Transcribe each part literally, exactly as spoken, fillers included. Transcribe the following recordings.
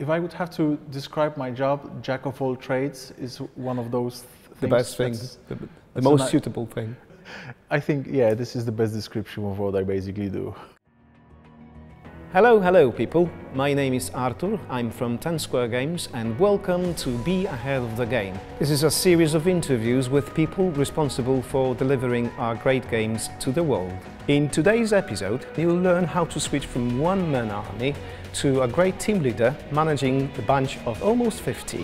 if I would have to describe my job, jack of all trades is one of those things. The best thing, the, the most suitable thing. I think, yeah, this is the best description of what I basically do. Hello, hello people. My name is Artur, I'm from ten Square Games and welcome to Be Ahead of the Game. This is a series of interviews with people responsible for delivering our great games to the world. In today's episode, you'll learn how to switch from one-man army to a great team leader managing a bunch of almost fifty.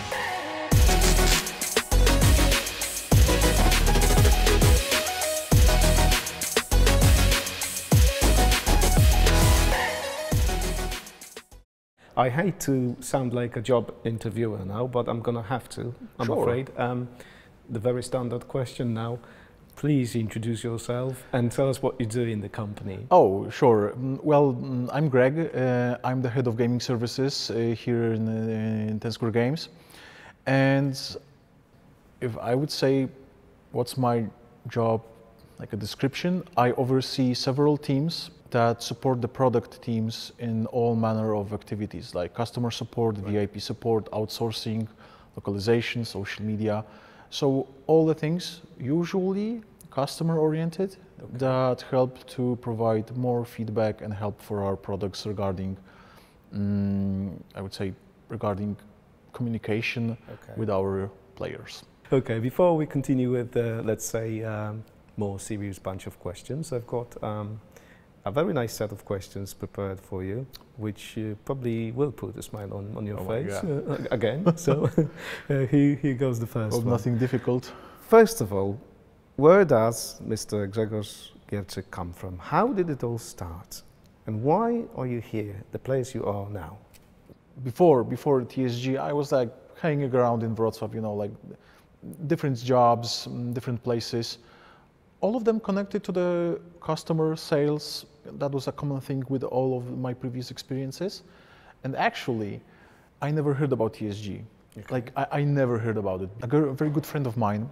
I hate to sound like a job interviewer now, but I'm gonna have to, I'm sure. afraid. Um, the very standard question now, please introduce yourself and tell us what you do in the company. Oh, sure. Well, I'm Greg. Uh, I'm the head of gaming services uh, here in, uh, in ten Square Games. And if I would say what's my job, like a description, I oversee several teams that support the product teams in all manner of activities like customer support, right. V I P support, outsourcing, localization, social media. So all the things usually customer oriented okay. that help to provide more feedback and help for our products regarding, um, I would say, regarding communication okay. with our players. Okay, before we continue with, uh, let's say, um, more serious bunch of questions, I've got um, a very nice set of questions prepared for you, which uh, probably will put a smile on, on your oh face uh, again. So uh, here, here goes the first well, one. Nothing difficult. First of all, where does Mister Grzegorz Gieczyk come from? How did it all start? And why are you here, the place you are now? Before, before T S G, I was like hanging around in Wrocław, you know, like different jobs, different places. All of them connected to the customer sales. That was a common thing with all of my previous experiences. And actually, I never heard about T S G. Okay. Like, I, I never heard about it. A, girl, a very good friend of mine,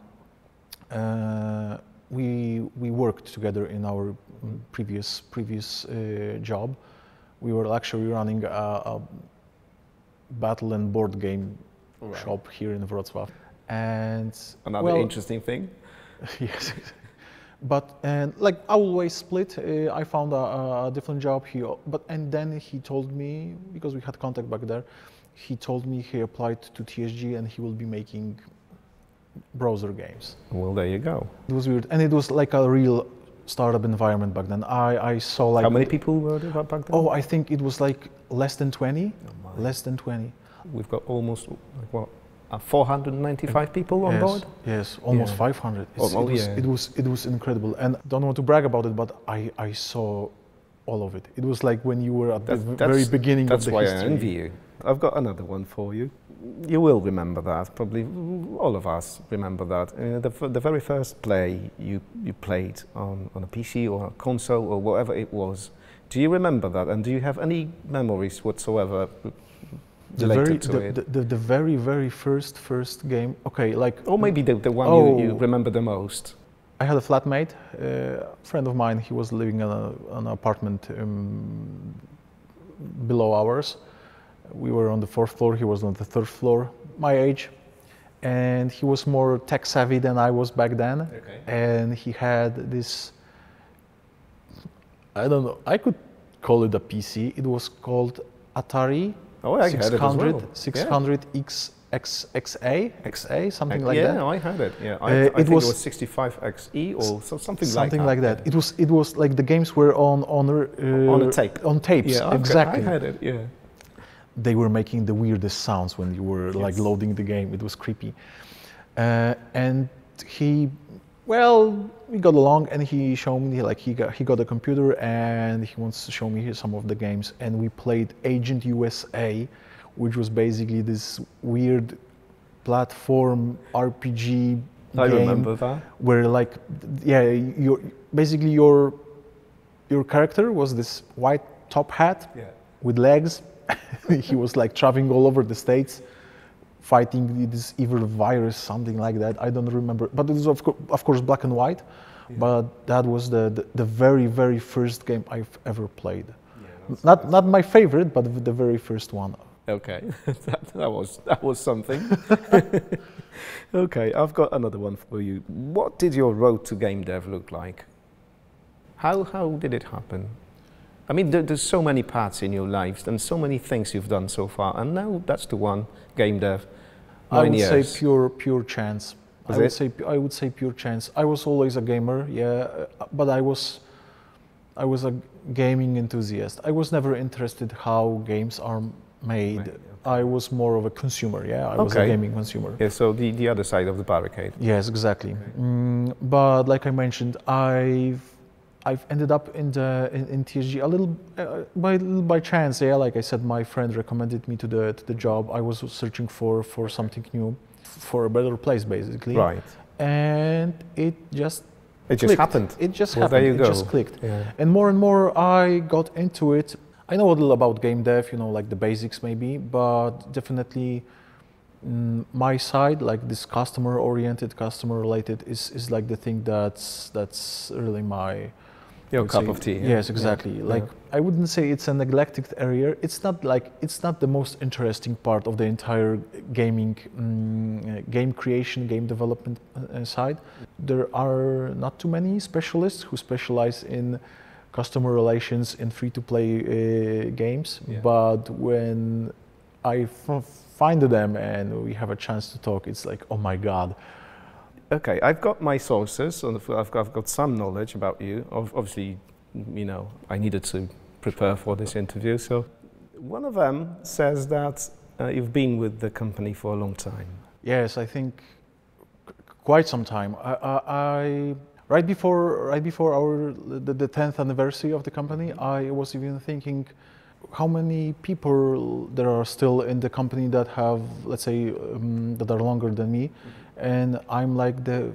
uh, we, we worked together in our previous, previous uh, job. We were actually running a, a battle and board game right. shop here in Wrocław. And another well, interesting thing. Yes. But and like I always split. Uh, I found a, a different job here. But and then he told me, because we had contact back there, he told me he applied to T S G and he will be making browser games. Well, there you go. It was weird, and it was like a real startup environment back then. I I saw like how many people were there back then? Oh, I think it was like less than twenty. Oh less than twenty. We've got almost like what? Uh, four hundred ninety-five people on yes, board? Yes, almost yeah. five hundred. Oh, it, was, yeah. it, was, it was incredible. And don't want to brag about it, but I, I saw all of it. It was like when you were at that's, the very beginning of the history. That's why I envy you. I've got another one for you. You will remember that, probably all of us remember that. Uh, the, the very first play you, you played on, on a P C or a console or whatever it was. Do you remember that? And do you have any memories whatsoever? The very, the, the, the, the very, very first, first game, okay, like... Or maybe the, the one oh, you, you remember the most. I had a flatmate, uh, a friend of mine, he was living in a, an apartment um, below ours. We were on the fourth floor, he was on the third floor, my age. And he was more tech savvy than I was back then. Okay. And he had this, I don't know, I could call it a P C, it was called Atari. Oh, I had it as well. six hundred X X A, X A, something uh, like yeah, that. Yeah, I had it. Yeah, I, uh, I it think was it was sixty-five X E or so, something, something like that. like that. It was it was like the games were on on uh, on a tape. On tapes, yeah, okay. exactly. I had it. Yeah. They were making the weirdest sounds when you were yes. like loading the game. It was creepy. Uh, and he, well, we got along, and he showed me like he got he got a computer, and he wants to show me some of the games, and we played Agent U S A, which was basically this weird platform R P G I game. remember that. Where like, yeah, your basically your your character was this white top hat yeah. with legs. He was like traveling all over the States, fighting this evil virus, something like that. I don't remember, but it was of, co of course black and white. Yeah. But that was the, the the very very first game I've ever played. Yeah, not not my favorite, but the very first one. Okay, that, that was that was something. Okay, I've got another one for you. What did your road to game dev look like? How how did it happen? I mean, there, there's so many paths in your lives and so many things you've done so far, and now that's the one, game dev. I would years. say pure pure chance. Was I would it? say I would say pure chance. I was always a gamer, yeah, but I was I was a gaming enthusiast. I was never interested how games are made. Right, okay. I was more of a consumer, yeah. I was Okay. a gaming consumer. Yeah, so the, the other side of the barricade. Yes, exactly. Okay. Mm, but like I mentioned, I've I've ended up in the in, in T S G a little uh, by by chance. Yeah, like I said, my friend recommended me to the to the job. I was searching for for something new, for a better place, basically. Right. And it just It just clicked. happened. It just Well, happened. there you it go. just clicked. Yeah. And more and more I got into it. I know a little about game dev, you know, like the basics maybe, but definitely mm, my side, like this customer-oriented, customer-related, is is like the thing that's that's really my Your would cup say- of tea. yeah? Yes, exactly. Yeah. Like I wouldn't say it's a neglected area. It's not like it's not the most interesting part of the entire gaming, mm, uh, game creation, game development uh, side. There are not too many specialists who specialize in customer relations in free-to-play uh, games. Yeah. But when I f- find them and we have a chance to talk, it's like, oh my God. Okay, I've got my sources, and I've got, I've got some knowledge about you. Ob- Obviously, you know, I needed to prepare for this interview. So, one of them says that uh, you've been with the company for a long time. Yes, I think qu- quite some time. I, I, I right before right before our the, the tenth anniversary of the company, I was even thinking how many people there are still in the company that have, let's say, um, that are longer than me, and I'm like the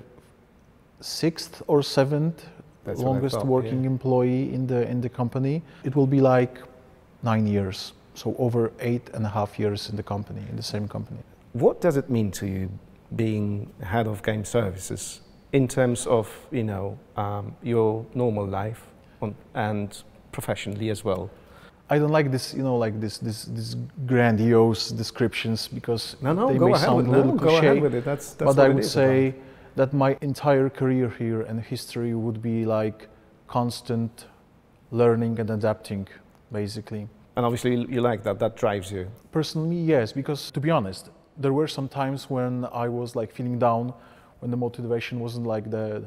sixth or seventh That's what I longest thought, working yeah. employee in the in the company. It will be like nine years, so over eight and a half years in the company, in the same company. What does it mean to you being head of game services in terms of, you know, um, your normal life on, and professionally as well? I don't like this, you know, like this, this, this grandiose descriptions because No, no, they go may ahead sound with, a little no, go cliche. ahead with it. That's, that's but what I it would is say about. that my entire career here and history would be like constant learning and adapting, basically. And obviously, you like that. That drives you. Personally, yes, because to be honest, there were some times when I was like feeling down, when the motivation wasn't like the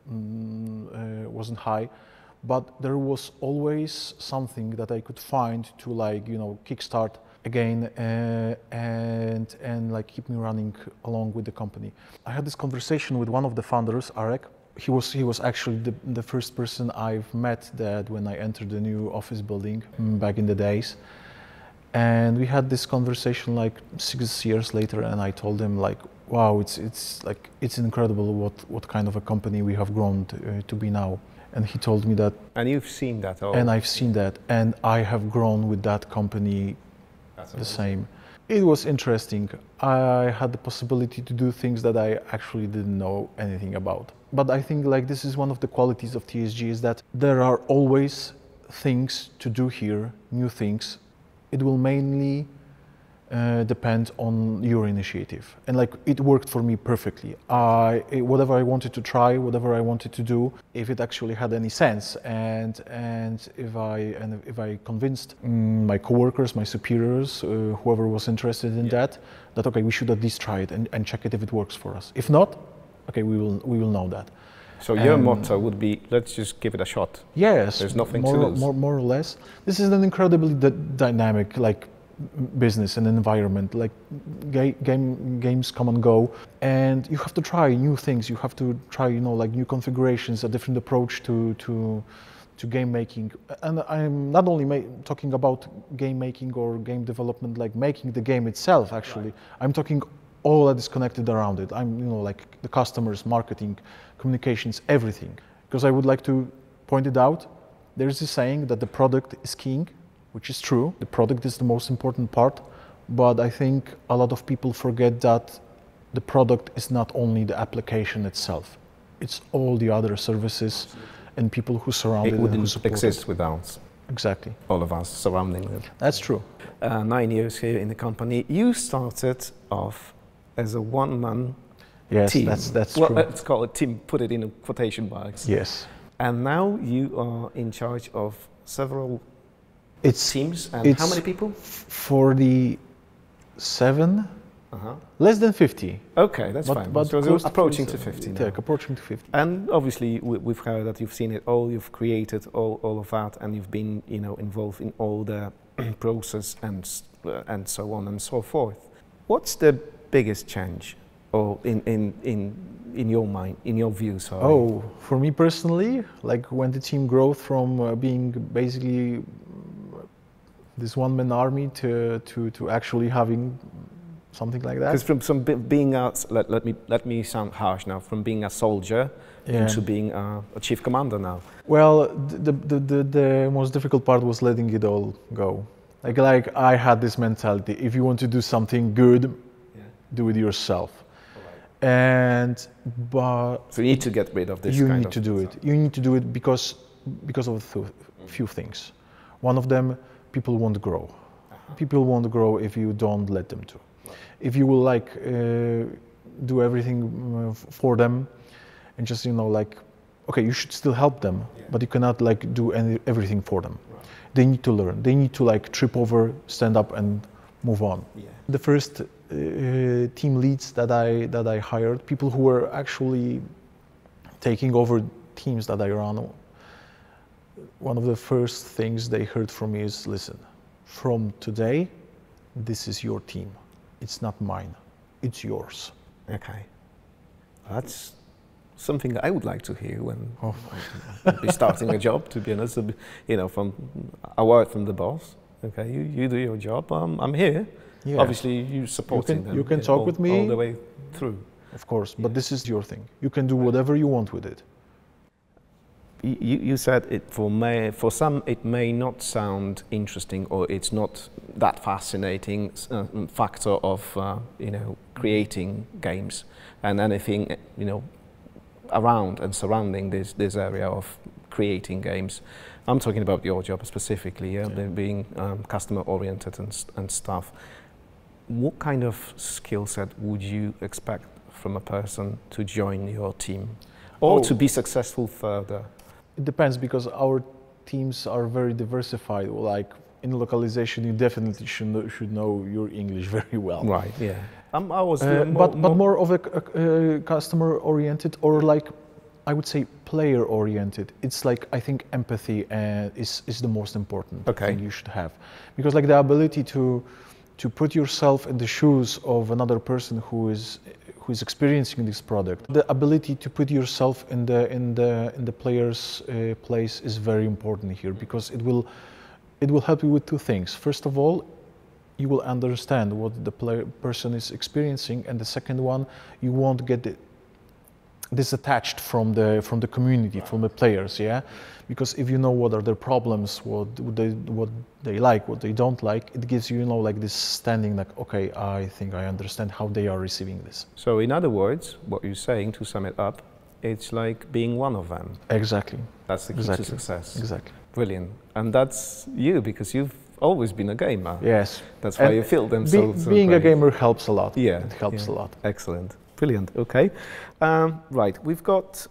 mm, uh, wasn't high, but there was always something that I could find to like you know kickstart again uh, and and like keep me running along with the company. I had this conversation with one of the founders, Arek. He was he was actually the, the first person I've met that when I entered the new office building mm, back in the days. And we had this conversation like six years later, and I told him like, wow, it's it's like it's incredible what what kind of a company we have grown to, uh, to be now. And he told me that, And you've seen that all. and I've seen that, and I have grown with that company That's the amazing. same. It was interesting. I had the possibility to do things that I actually didn't know anything about. But I think like this is one of the qualities of T S G is that there are always things to do here, new things. It will mainly uh, depend on your initiative. And like it worked for me perfectly. I, whatever I wanted to try, whatever I wanted to do, if it actually had any sense, and and if I and if I convinced mm, my coworkers, my superiors, uh, whoever was interested in that, that okay, we should at least try it and, and check it if it works for us. If not, okay, we will we will know that. So your Um, motto would be, let's just give it a shot. Yes, There's nothing more, to lose. More, more or less. This is an incredibly d- dynamic, like m- business and environment. Like ga- game games come and go, and you have to try new things. You have to try, you know, like new configurations, a different approach to to to game making. And I'm not only ma- talking about game making or game development, like making the game itself. Actually, I'm talking all that is connected around it. I'm, you know, like the customers, marketing, communications, everything. Because I would like to point it out, there's this saying that the product is king, which is true. The product is the most important part, but I think a lot of people forget that the product is not only the application itself. It's all the other services and people who surround it, It and who wouldn't support exist it. without. Exactly. All of us surrounding them. That's true. Uh, nine years here in the company. You started off as a one-man Yes, team. that's that's well, true. let's call it team, put it in a quotation marks. Yes. And now you are in charge of several It's teams. And it's how many people? forty-seven, Uh-huh. less than fifty. Okay, that's But- fine. but so close to approaching to forty-seven. fifty now. Yeah, approaching to fifty. And obviously, we, we've heard that you've seen it all. You've created all, all of that, and you've been, you know, involved in all the process and s- uh, and so on and so forth. What's the biggest change, or in in in in your mind, in your view? Sorry. Oh, for me personally, like when the team growth from uh, being basically this one-man army to to to actually having something like that. Because from some be- being a s- let, let me let me sound harsh now. From being a soldier Yeah. into being a, a chief commander now. Well, the, the the the most difficult part was letting it all go. Like like I had this mentality: if you want to do something good, Yeah. do it yourself. And but So you need to get rid of this. you kind need of to do it. You need to do it because because of a th- few things. One of them, people won't grow. People won't grow if you don't let them to. If you will like uh, do everything uh, f- for them, and just you know like, okay, you should still help them, but you cannot like do any everything for them. They need to learn. They need to like trip over, stand up, and move on. Yeah. The first uh, team leads that I that I hired, people who were actually taking over teams that I run. One of the first things they heard from me is, listen, from today, this is your team. It's not mine. It's yours. Okay. That's something I would like to hear when Oh. I'll be starting a job, to be honest. You know, from a word from the boss. Okay, you, you do your job. Um, I'm here. Yeah. Obviously, you supporting can- them. you can know, talk all, with me. all the way through. Of course, but this is your thing. You can do whatever you want with it. You, you said it for may, for some it may not sound interesting, or it's not that fascinating uh, factor of uh, you know creating games and anything you know around and surrounding this this area of creating games. I'm talking about your job specifically, yeah, Yeah. the being um, customer oriented and s- and stuff. What kind of skill set would you expect from a person to join your team, or Oh. to be successful further? It depends because our teams are very diversified. Like in localization, you definitely should know, should know your English very well. Right. Yeah. Um, I was. Uh, uh, more, but but more of a, a, a customer oriented or like I would say player oriented. It's like I think empathy uh, is is the most important Okay. thing you should have, because like the ability to to put yourself in the shoes of another person who is who is experiencing this product. The ability to put yourself in the in the in the player's uh, place is very important here, because it will it will help you with two things. First of all, you will understand what the player person is experiencing, and the second one, you won't get it disattached from the from the community, from the players, yeah, because if you know what are their problems, what they what they like, what they don't like, it gives you, you know, like this standing, like, okay, I think I understand how they are receiving this. So in other words, what you're saying, to sum it up, it's like being one of them. Exactly. That's the key Exactly. to success. Exactly. Brilliant. And that's you, because you've always been a gamer. Yes. That's why And you feel them Be, so, so being a great. gamer helps a lot. Yeah. It helps yeah. a lot. Excellent. Brilliant. Okay. Um, right. We've got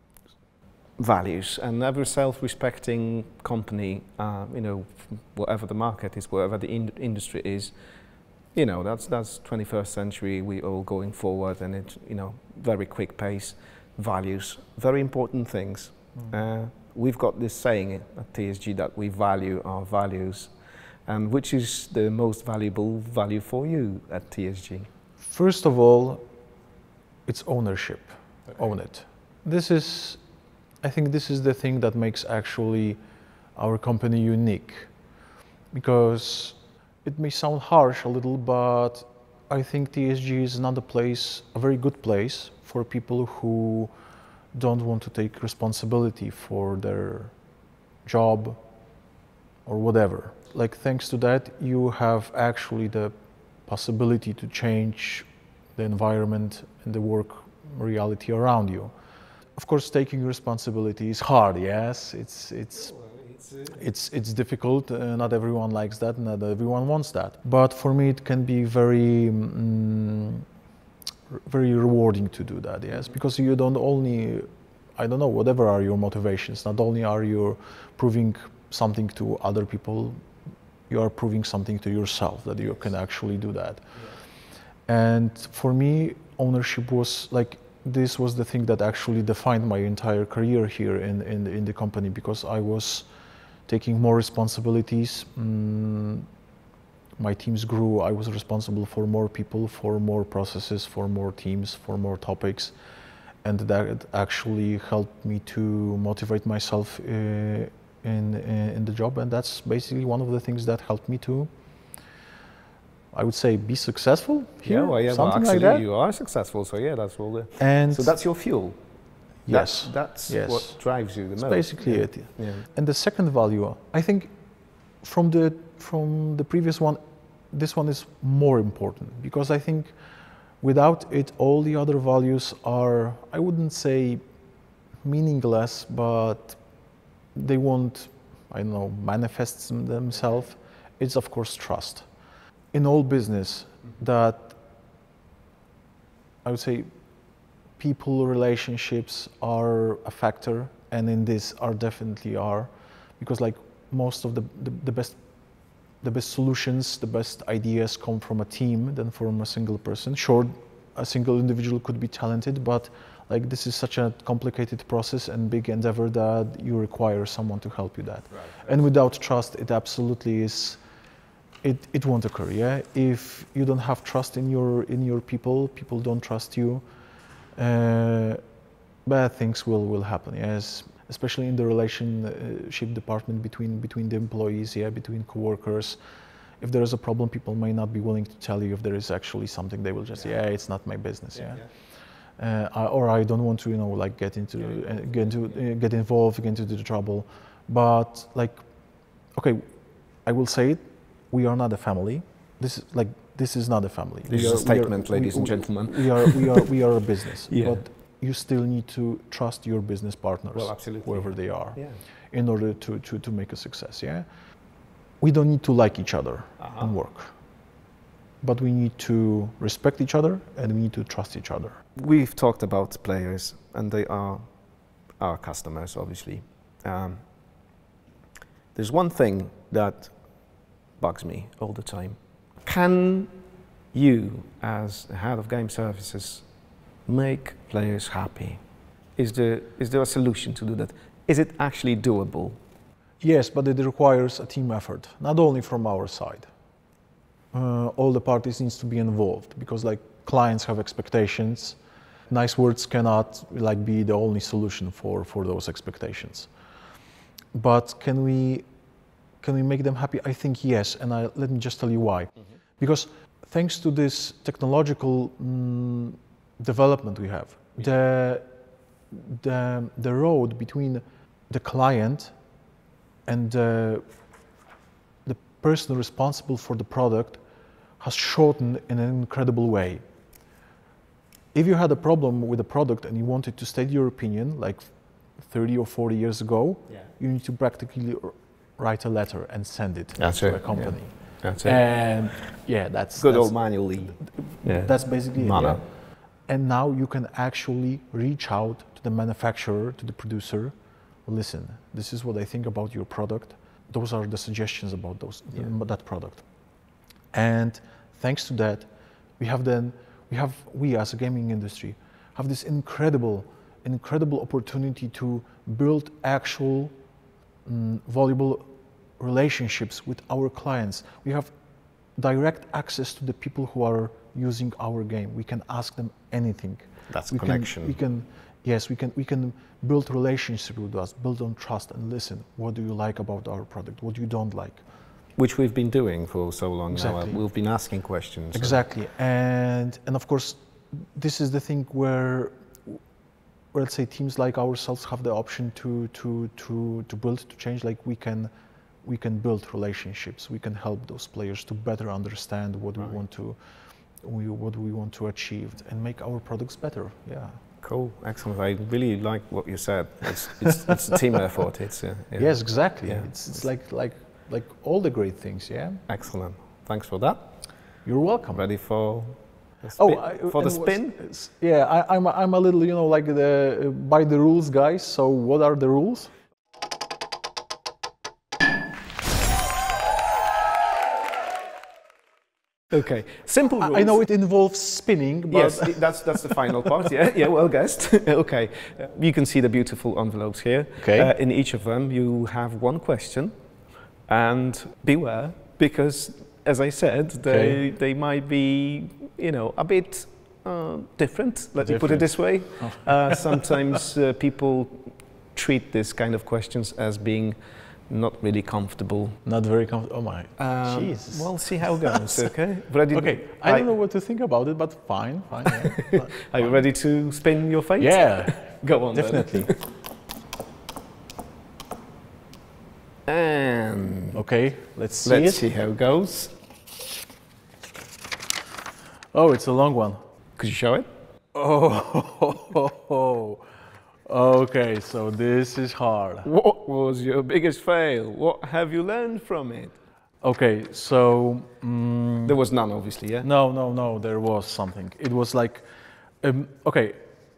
values, and every self-respecting company, uh, you know, whatever the market is, whatever the in industry is, you know, that's that's twenty-first century. We all going forward, and it's, you know, very quick pace. Values, very important things. Mm. Uh, we've got this saying at T S G that we value our values. And which is the most valuable value for you at T S G? First of all, it's ownership. Okay. Own it. This is, I think this is the thing that makes actually our company unique, because it may sound harsh a little, but I think T S G is another place, a very good place for people who don't want to take responsibility for their job or whatever. Like, thanks to that, you have actually the possibility to change the environment and the work reality around you. Of course, taking responsibility is hard, yes, it's, it's It's, uh... it's, it's difficult, uh, not everyone likes that, not everyone wants that. But for me it can be very, um, very rewarding to do that, yes, mm-hmm. because you don't only, I don't know, whatever are your motivations, not only are you proving something to other people, you are proving something to yourself, that you can actually do that. Yeah. And for me, ownership was like, this was the thing that actually defined my entire career here in, in, in the company, because I was taking more responsibilities. Mm, my teams grew, I was responsible for more people, for more processes, for more teams, for more topics. And that actually helped me to motivate myself uh, in, in the job. And that's basically one of the things that helped me to, I would say, be successful here. Yeah, well, yeah, something well, actually like that. You are successful, so yeah, that's all the... And so that's your fuel. Yes. That, that's yes. what drives you the that's most. basically yeah. it. Yeah. And the second value, I think from the, from the previous one, this one is more important, because I think without it, all the other values are, I wouldn't say meaningless, but they won't, I don't know, manifest themselves. It's of course trust. In all business, mm-hmm. that I would say people relationships are a factor, and in this are definitely are, because like most of the, the, the best the best solutions, the best ideas come from a team than from a single person. Sure, a single individual could be talented, but like this is such a complicated process and big endeavor that you require someone to help you that. Right, right. And without trust, it absolutely is, it, it won't occur, yeah? If you don't have trust in your, in your people, people don't trust you, uh, bad things will, will happen, yes? Especially in the relationship department between, between the employees, yeah, between coworkers. If there is a problem, people may not be willing to tell you if there is actually something. They will just, yeah, yeah it's not my business, yeah. yeah. Uh, or I don't want to, you know, like get into, yeah, uh, get into, uh, get involved, get into the trouble. But like, okay, I will say it. We are not a family. This is like, this is not a family. This we is are, a statement, we are, ladies we, and gentlemen. We are, we are, we are a business. Yeah. But you still need to trust your business partners, well, absolutely. whoever they are, yeah. in order to, to, to make a success, yeah? We don't need to like each other uh-huh. and work, but we need to respect each other and we need to trust each other. We've talked about players, and they are our customers, obviously. Um, there's one thing that bugs me all the time. Can you, as the head of game services, make players happy? Is there, is there a solution to do that? Is it actually doable? Yes, but it requires a team effort, not only from our side. Uh, all the parties needs to be involved, because like clients have expectations. Nice words cannot like be the only solution for, for those expectations. But can we, can we make them happy? I think yes, and I, let me just tell you why. Mm-hmm. Because thanks to this technological mm, development we have, the, the, the road between the client and the, the person responsible for the product has shortened in an incredible way. If you had a problem with a product and you wanted to state your opinion, like thirty or forty years ago, yeah. you need to practically write a letter and send it that's to it. a company. Yeah. That's it. And yeah, that's good that's, old manually. Yeah. That's basically Mana. it. Yeah. And now you can actually reach out to the manufacturer, to the producer. Listen, this is what I think about your product. Those are the suggestions about those yeah. that product. And thanks to that, we have then we have we as a gaming industry have this incredible, incredible opportunity to build actual um, valuable relationships with our clients. We have direct access to the people who are using our game. We can ask them anything. That's we connection. Can, we can, yes, we can we can build relationship with us, build on trust, and listen. What do you like about our product? What you don't like? Which we've been doing for so long exactly. now. We've been asking questions. Exactly, so. and and of course, this is the thing where, where let's say teams like ourselves have the option to to to to build, to change. Like we can, we can build relationships. We can help those players to better understand what right. we want to, we, what we want to achieve, and make our products better. Yeah. Cool, excellent. I really like what you said. It's, it's, it's a team effort. It's uh, yeah. Yes, exactly. Yeah. It's, it's like like like all the great things. Yeah. Excellent. Thanks for that. You're welcome. Ready for the spin? Oh, I, for the was, spin? Yeah, I, I'm a, I'm a little, you know, like the uh, by the rules guy. So what are the rules? Okay, simple rules. I, I know it involves spinning, but yes, that's that's the final part. Yeah, yeah, well guessed. Okay, uh, you can see the beautiful envelopes here. Okay. Uh, in each of them, you have one question, and beware because, as I said, they Okay. they might be, you know, a bit uh, different. Let me put it Different. this way. Oh. Uh, sometimes uh, people treat this kind of questions as being not really comfortable. not very comfortable. Oh my, Um, Jesus. We'll see how it goes. Okay. Ready? Okay, I, don't know what to think about it, but fine, fine. Yeah. Are you ready to spin your fate? Yeah, Go on. definitely. Then. And Okay, let's see let's it. see how it goes. Oh, it's a long one. Could you show it? Oh, okay, so this is hard. What was your biggest fail? What have you learned from it? Okay, so mm, There was none, obviously, yeah? no, no, no, there was something. It was like, um, okay,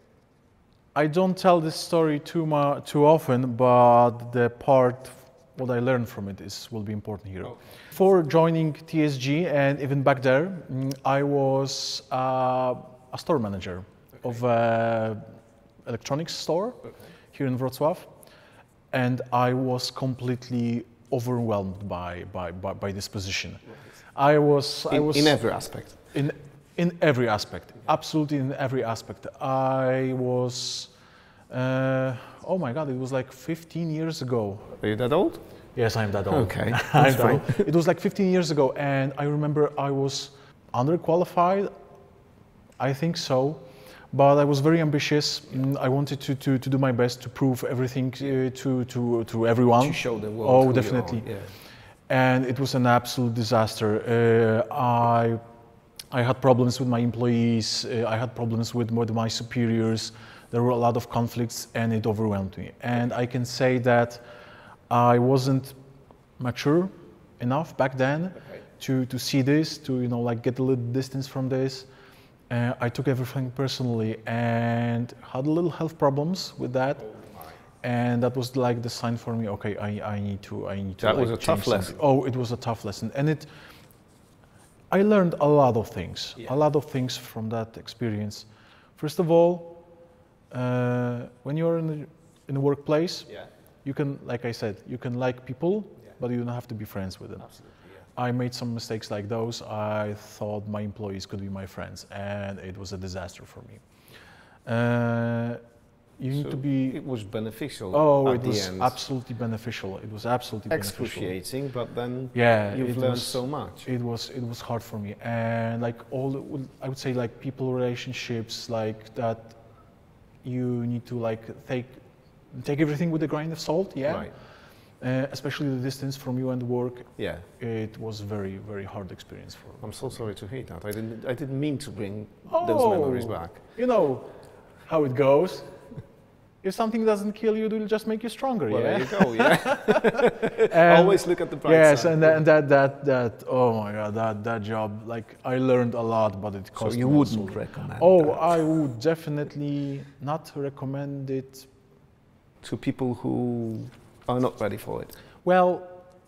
I don't tell this story too much, too often, but the part what I learned from it is will be important here. Okay. Before joining T S G and even back there, mm, I was uh, a store manager Okay. of an electronics store Okay. here in Wrocław, and I was completely overwhelmed by by, by, by this position. Right. I was I In, was in every aspect. in in every aspect, absolutely in every aspect. I was, uh, oh my God, it was like fifteen years ago. Are you that old? Yes, I'm that old. Okay, I'm that's that fine. old. It was like fifteen years ago, and I remember I was underqualified, I think so, but I was very ambitious. Mm, I wanted to, to, to do my best to prove everything uh, to, to, to everyone. To show the world. Oh, who you definitely. are, yeah. And it was an absolute disaster. Uh, I, I had problems with my employees, uh, I had problems with, with my superiors, there were a lot of conflicts, and it overwhelmed me. And I can say that I wasn't mature enough back then Okay. to, to see this, to you know like get a little distance from this. Uh, I took everything personally and had a little health problems with that. And that was like the sign for me. Okay, I, I need to. I need to. That like, was a change tough something. lesson. Oh, it was a tough lesson, and it. I learned a lot of things. Yeah. A lot of things from that experience. First of all, uh, when you're in the, in the workplace, Yeah. you can, like I said, you can like people, Yeah. but you don't have to be friends with them. Absolutely. Yeah. I made some mistakes like those. I thought my employees could be my friends, and it was a disaster for me. Uh, you need So to be. It was beneficial. Oh, at it the was end. absolutely beneficial. It was absolutely beneficial. Excruciating, but then Yeah, you've it learned was, so much. It was it was hard for me, and like all the, I would say like people relationships like that. You need to like take take everything with a grain of salt. Yeah. Right. Uh, especially the distance from you and work. Yeah. It was very very hard experience for me. I'm so sorry to hear that. I didn't. I didn't mean to bring Oh, those memories back. You know how it goes. If something doesn't kill you, it will just make you stronger. Well, yeah. there you go. Yeah. And- Always look at the bright Yes, side. and that, and that that that oh my God, that that job, like I learned a lot, but it So cost you me wouldn't also. recommend Oh, that I would definitely not recommend it. to people who are not ready for it. Well,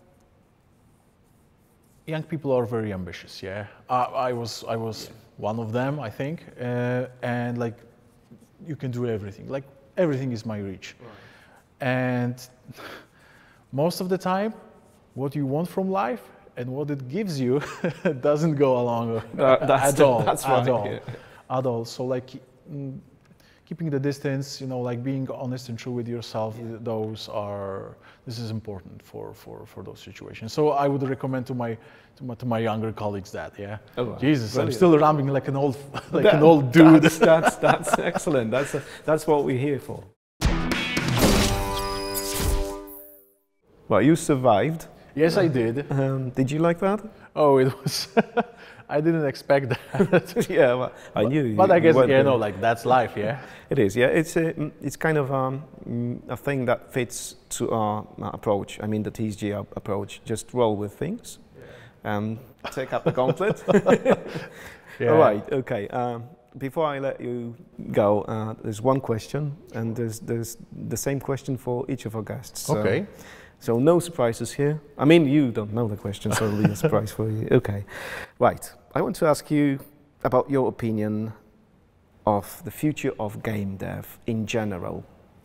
young people are very ambitious. Yeah, I, I was I was one of them, I think, uh, and like you can do everything. Like everything is my reach, and most of the time, what you want from life and what it gives you doesn't go along Uh, that's at the- all. that's at right, all. yeah. At all. So like. Mm, keeping the distance, you know, like being honest and true with yourself, Yeah. those are, this is important for, for, for those situations. So I would recommend to my, to my, to my younger colleagues that, yeah. Oh, wow. Jesus, Brilliant. I'm still rambling like an old, like That- an old dude. That's, that's, that's excellent. That's, a, that's what we're here for. Well, you survived. Yes, I did. Um, did you like that? Oh, it was. I didn't expect that. Yeah, well, I knew. You, but I guess, you yeah, no, like that's life, yeah. It is, yeah. It's a, it's kind of um, a thing that fits to our uh, approach. I mean, the T S G approach. Just roll with things, and um, take up the gauntlet. Yeah. All right. Okay. Um, before I let you go, uh, there's one question, and there's there's the same question for each of our guests. So, okay. So no surprises here. I mean, you don't know the question, so it'll be a surprise for you. Okay. Right. I want to ask you about your opinion of the future of game dev in general.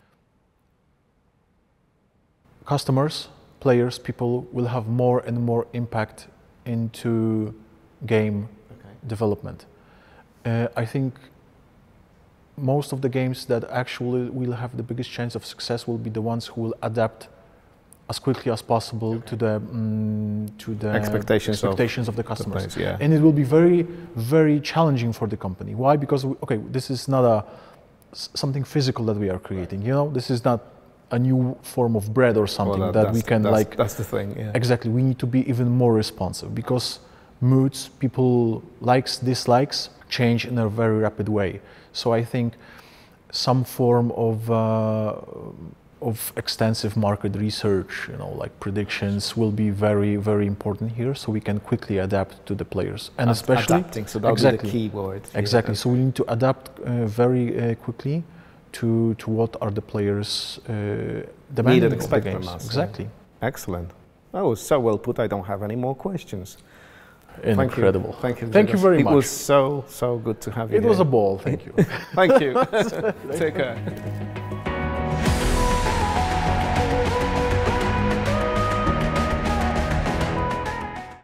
Customers, players, people will have more and more impact into game okay. development. Uh, I think most of the games that actually will have the biggest chance of success will be the ones who will adapt as quickly as possible okay. to the um, to the expectations, expectations of, of the customers, the place, yeah. And it will be very, very challenging for the company. Why? Because we, okay, this is not a something physical that we are creating. You know, this is not a new form of bread or something well, that, that we can that's, like. That's the thing. Yeah. Exactly. We need to be even more responsive because moods, people likes, dislikes change in a very rapid way. So I think some form of uh, of extensive market research, you know, like predictions, will be very, very important here, so we can quickly adapt to the players, and Ad especially adapting. So that'll exactly, be the key word. Exactly. Yeah. So we need to adapt uh, very uh, quickly to to what are the players uh, demanding Need and of expect the games. from us. Exactly. Yeah. Excellent. That was so well put. I don't have any more questions. Incredible. Thank you. Thank you very it much. It was so so good to have you. It here. was a ball. Thank you. Thank you. Take care.